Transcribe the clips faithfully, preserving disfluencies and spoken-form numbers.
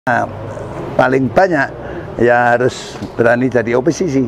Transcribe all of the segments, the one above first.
Nah, paling banyak ya harus berani jadi oposisi.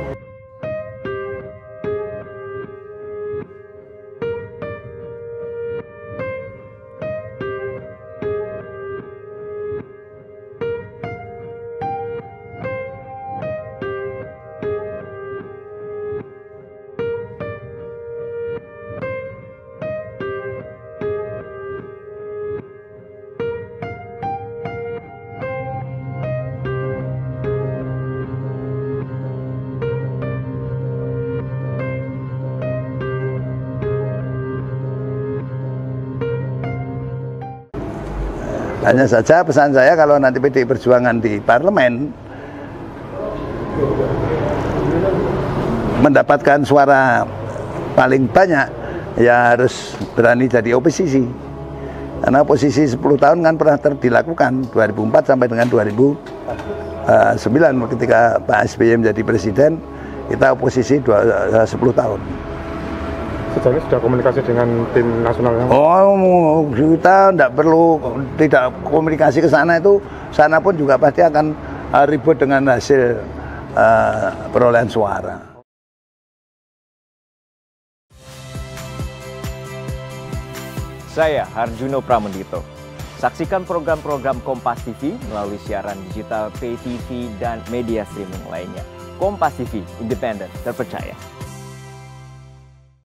Hanya saja pesan saya kalau nanti P D I Perjuangan di parlemen mendapatkan suara paling banyak ya harus berani jadi oposisi. Karena oposisi sepuluh tahun kan pernah dilakukan dua ribu empat sampai dengan dua ribu sembilan ketika Pak S B Y menjadi presiden, kita oposisi sepuluh tahun. Sejauh ini sudah komunikasi dengan tim nasional? Oh, kita tidak perlu tidak komunikasi ke sana, itu sana pun juga pasti akan uh, ribut dengan hasil uh, perolehan suara. Saya Harjuno Pramendito. Saksikan program-program Kompas T V melalui siaran digital, pay T V, dan media streaming lainnya. Kompas T V, independen, terpercaya.